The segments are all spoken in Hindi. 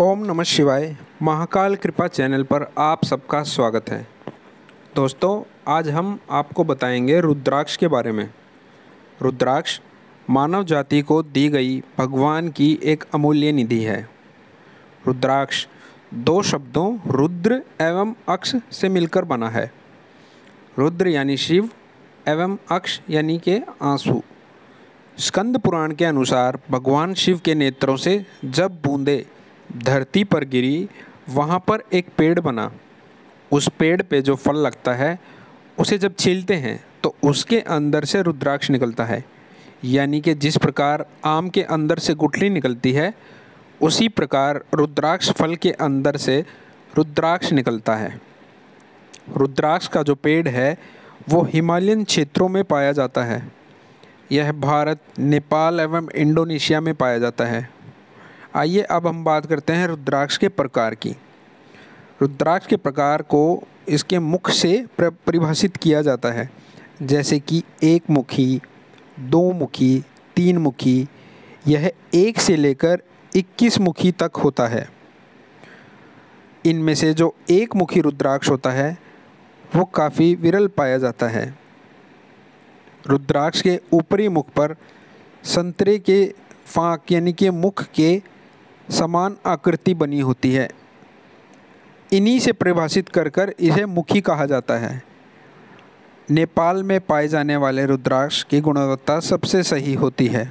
ओम नमः शिवाय। महाकाल कृपा चैनल पर आप सबका स्वागत है। दोस्तों, आज हम आपको बताएंगे रुद्राक्ष के बारे में। रुद्राक्ष मानव जाति को दी गई भगवान की एक अमूल्य निधि है। रुद्राक्ष दो शब्दों रुद्र एवं अक्ष से मिलकर बना है। रुद्र यानी शिव एवं अक्ष यानी के आंसू। स्कंद पुराण के अनुसार भगवान शिव के नेत्रों से जब बूंदें धरती पर गिरी, वहाँ पर एक पेड़ बना। उस पेड़ पे जो फल लगता है उसे जब छीलते हैं तो उसके अंदर से रुद्राक्ष निकलता है। यानी कि जिस प्रकार आम के अंदर से गुठली निकलती है, उसी प्रकार रुद्राक्ष फल के अंदर से रुद्राक्ष निकलता है। रुद्राक्ष का जो पेड़ है वो हिमालयन क्षेत्रों में पाया जाता है। यह भारत, नेपाल एवं इंडोनेशिया में पाया जाता है। आइए अब हम बात करते हैं रुद्राक्ष के प्रकार की। रुद्राक्ष के प्रकार को इसके मुख से परिभाषित किया जाता है, जैसे कि एक मुखी, दो मुखी, तीन मुखी। यह 1 से लेकर 21 मुखी तक होता है। इनमें से जो एक मुखी रुद्राक्ष होता है वो काफ़ी विरल पाया जाता है। रुद्राक्ष के ऊपरी मुख पर संतरे के फांक यानी कि मुख के समान आकृति बनी होती है। इन्हीं से परिभाषित कर इसे मुखी कहा जाता है। नेपाल में पाए जाने वाले रुद्राक्ष की गुणवत्ता सबसे सही होती है।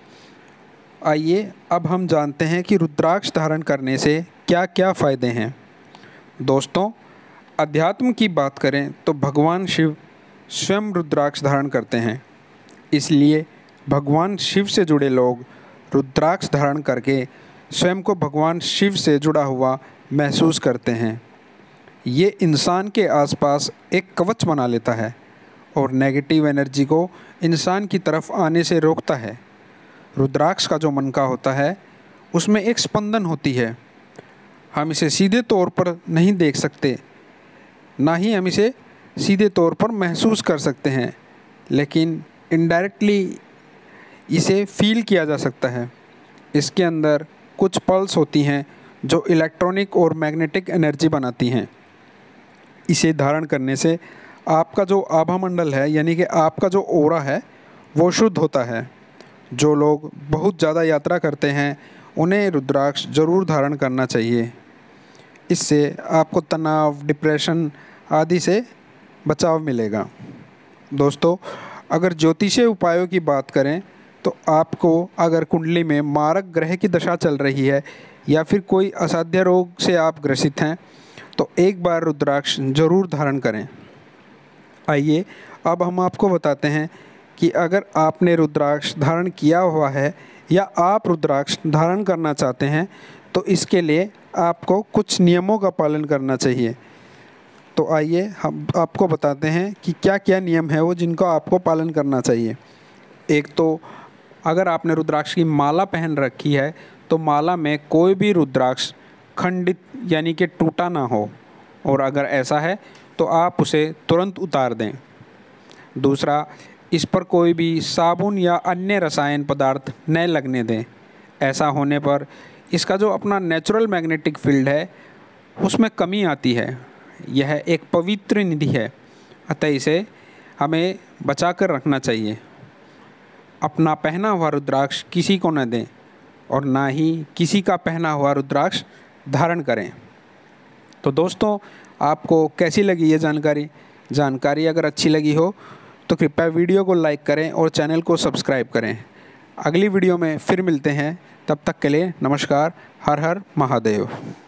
आइए अब हम जानते हैं कि रुद्राक्ष धारण करने से क्या क्या फ़ायदे हैं। दोस्तों, अध्यात्म की बात करें तो भगवान शिव स्वयं रुद्राक्ष धारण करते हैं। इसलिए भगवान शिव से जुड़े लोग रुद्राक्ष धारण करके स्वयं को भगवान शिव से जुड़ा हुआ महसूस करते हैं। ये इंसान के आसपास एक कवच बना लेता है और नेगेटिव एनर्जी को इंसान की तरफ आने से रोकता है। रुद्राक्ष का जो मनका होता है उसमें एक स्पंदन होती है। हम इसे सीधे तौर पर नहीं देख सकते, ना ही हम इसे सीधे तौर पर महसूस कर सकते हैं, लेकिन इनडायरेक्टली इसे फील किया जा सकता है। इसके अंदर कुछ पल्स होती हैं जो इलेक्ट्रॉनिक और मैग्नेटिक एनर्जी बनाती हैं। इसे धारण करने से आपका जो आभा मंडल है यानी कि आपका जो ऑरा है वो शुद्ध होता है। जो लोग बहुत ज़्यादा यात्रा करते हैं उन्हें रुद्राक्ष ज़रूर धारण करना चाहिए। इससे आपको तनाव, डिप्रेशन आदि से बचाव मिलेगा। दोस्तों, अगर ज्योतिषीय उपायों की बात करें तो आपको अगर कुंडली में मारक ग्रह की दशा चल रही है या फिर कोई असाध्य रोग से आप ग्रसित हैं तो एक बार रुद्राक्ष जरूर धारण करें। आइए अब हम आपको बताते हैं कि अगर आपने रुद्राक्ष धारण किया हुआ है या आप रुद्राक्ष धारण करना चाहते हैं तो इसके लिए आपको कुछ नियमों का पालन करना चाहिए। तो आइए हम आपको बताते हैं कि क्या क्या नियम है वो जिनको आपको पालन करना चाहिए। एक तो अगर आपने रुद्राक्ष की माला पहन रखी है तो माला में कोई भी रुद्राक्ष खंडित यानी कि टूटा ना हो, और अगर ऐसा है तो आप उसे तुरंत उतार दें। दूसरा, इस पर कोई भी साबुन या अन्य रसायन पदार्थ न लगने दें। ऐसा होने पर इसका जो अपना नेचुरल मैग्नेटिक फील्ड है उसमें कमी आती है। यह एक पवित्र निधि है, अतः इसे हमें बचा कर रखना चाहिए। अपना पहना हुआ रुद्राक्ष किसी को न दें और ना ही किसी का पहना हुआ रुद्राक्ष धारण करें। तो दोस्तों, आपको कैसी लगी ये जानकारी अगर अच्छी लगी हो तो कृपया वीडियो को लाइक करें और चैनल को सब्सक्राइब करें। अगली वीडियो में फिर मिलते हैं, तब तक के लिए नमस्कार। हर हर महादेव।